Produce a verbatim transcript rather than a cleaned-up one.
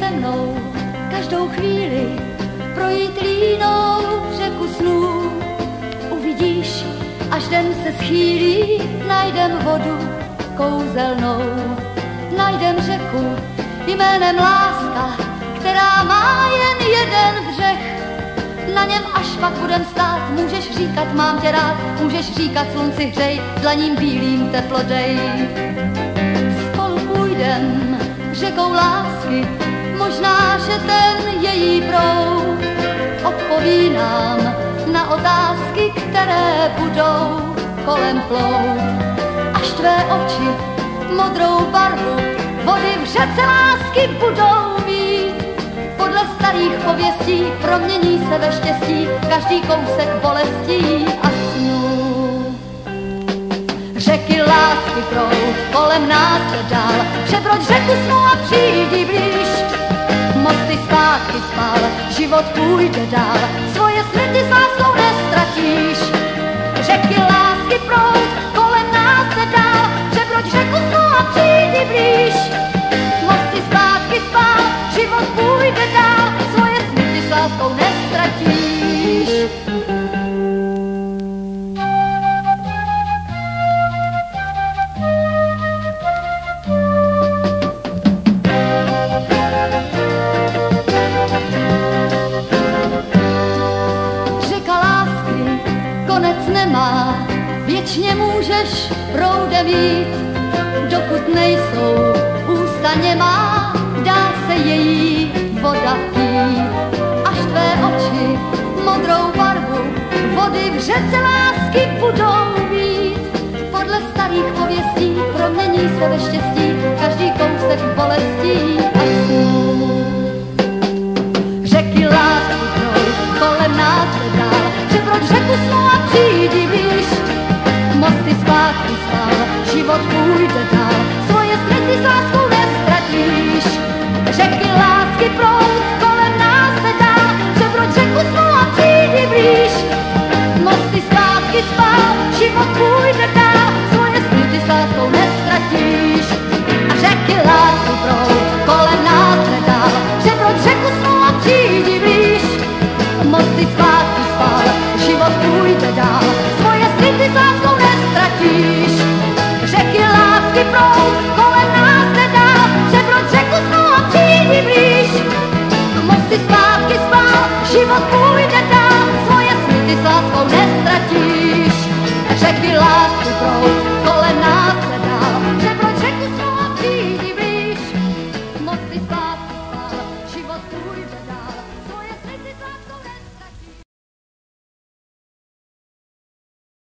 se mnou každou chvíli projít línou řeku snů. Uvidíš, až den se schýlí, najdem vodu kouzelnou. Najdem řeku jménem láska, která má jen jeden břeh. Na něm až pak budem stát, můžeš říkat mám tě rád, můžeš říkat slunci hřej, dlaním bílým teplo dej. Spolu půjdem řekou lásky, možná, že ten její proud odpoví nám na otázky, které budou kolem plout. Až tvé oči modrou barvu vody v řece lásky budou mít, podle starých pověstí promění se ve štěstí každý kousek bolestí a snů. Řeky lásky proud kolem nás jde dál, přebroď řeku snů a přijdi blíž. Mosty zpátky spál, život půjde dál, svoje sny ty s láskou nestratíš. Řeky lásky proud kolem nás jde dál, přebroď řeku snů a přijdi blíž. Mosty zpátky spál, život půjde dál, svoje sny ty s láskou nestratíš. Řeka lásky konec nemá, věčně můžeš proudem jít, dokud nejsou ústa nemá, dá se její voda pít. Až tvé oči modrou barvu vody v řece lásky budou mít, podle starých pověstí promění se ve štěstí každý kousek bolestí a snů. Řeky lásky proud kolem nás jde dál, přebroď řeku snů a přijdi blíž. Mosty zpátky spál, život půjde dál, svoje sny ty s láskou nestratíš. Řeky lásky proud kolem nás jde dál, přebroď řeku snů a přijdi blíž. Mosty zpátky spál, život půjde dál, svoje sny ty s láskou nestratíš. A řeky lásky proud kolem nás jde dál, přebroď řeku snů a přijdi blíž. Mosty zpátky spál, život půjde dál, svoje sny ty s láskou nestratíš. Řeky lásky proud kolem nás jde dál, přebroď řeku snů a přijdi blíž. Mosty zpátky spál, život půjde dál, svoje sny ty s láskou nestratíš. Řeky lásky proud